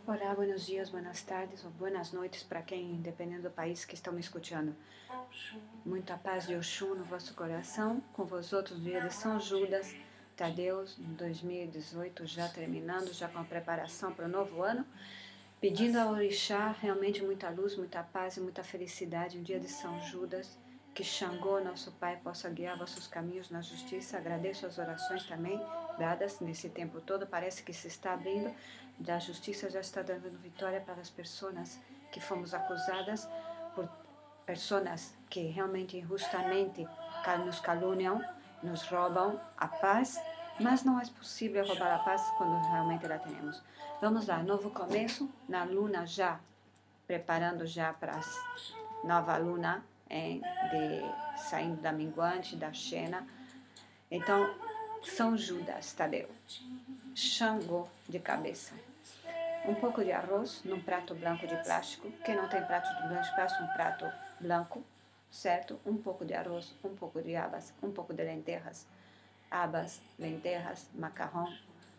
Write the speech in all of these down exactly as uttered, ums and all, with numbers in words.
Olá, buenos dias, buenas tardes ou buenas noites para quem, dependendo do país que estão me escutando. Muita paz de Oxum no vosso coração, com vós outros dia de São Judas, Tadeus, dois mil e dezoito já terminando, já com a preparação para o novo ano, pedindo ao Orixá realmente muita luz, muita paz e muita felicidade no dia de São Judas, que Xangô, nosso Pai, possa guiar vossos caminhos na justiça. Agradeço as orações também dadas nesse tempo todo, parece que se está abrindo, da justiça já está dando vitória para as pessoas que fomos acusadas por pessoas que realmente injustamente nos caluniam, nos roubam a paz, mas não é possível roubar a paz quando realmente la temos. Vamos lá, novo começo, na luna já, preparando já para a nova luna, hein, de, saindo da minguante, da Xena. Então, São Judas, Tadeu, Xangô de cabeça. Um pouco de arroz num prato branco de plástico. Quem não tem prato de branco de plástico, um prato branco, certo? Um pouco de arroz, um pouco de habas, um pouco de lentejas. Habas, lentejas, macarrão,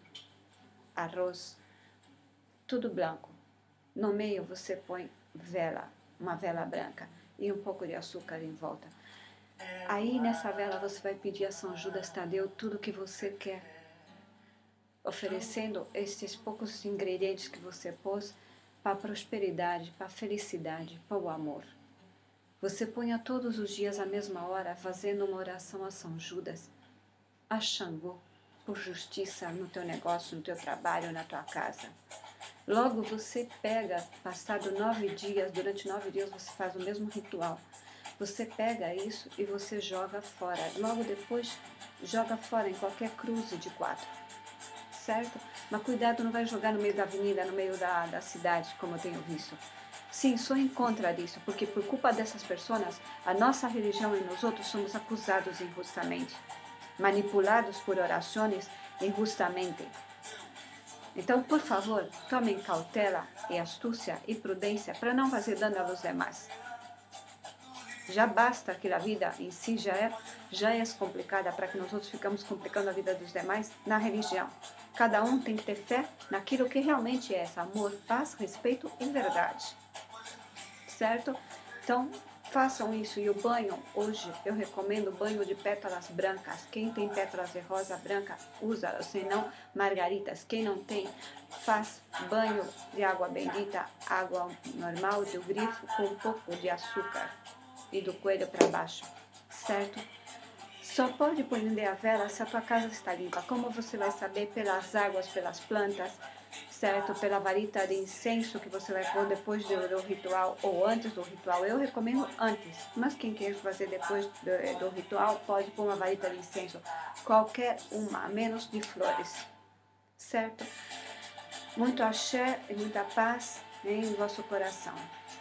arroz, tudo branco. No meio você põe vela, uma vela branca e um pouco de açúcar em volta. Aí nessa vela você vai pedir a São Judas Tadeu tudo que você quer, oferecendo estes poucos ingredientes que você pôs para a prosperidade, para a felicidade, para o amor. Você ponha todos os dias à mesma hora fazendo uma oração a São Judas, a Xangô, por justiça no teu negócio, no teu trabalho, na tua casa. Logo você pega, passado nove dias, durante nove dias você faz o mesmo ritual. Você pega isso e você joga fora. Logo depois, joga fora em qualquer cruze de quatro. Certo? Mas cuidado, não vai jogar no meio da avenida, no meio da, da cidade, como eu tenho visto. Sim, sou em contra disso, porque por culpa dessas pessoas, a nossa religião e nós outros somos acusados injustamente, manipulados por orações injustamente. Então, por favor, tomem cautela e astúcia e prudência para não fazer dano aos demais. Já basta que a vida em si já é, já é complicada para que nós outros ficamos complicando a vida dos demais na religião. Cada um tem que ter fé naquilo que realmente é amor, paz, respeito e verdade. Certo? Então, façam isso. E o banho, hoje, eu recomendo banho de pétalas brancas. Quem tem pétalas de rosa branca, usa. Se não, margaritas. Quem não tem, faz banho de água bendita, água normal do grifo, com um pouco de açúcar. E do coelho para baixo, certo? Só pode prender a vela se a tua casa está limpa. Como você vai saber? Pelas águas, pelas plantas, certo? Pela varita de incenso que você vai pôr depois do, do ritual ou antes do ritual. Eu recomendo antes, mas quem quer fazer depois do, do ritual pode pôr uma varita de incenso, qualquer uma, menos de flores, certo? Muito axé e muita paz em vosso coração.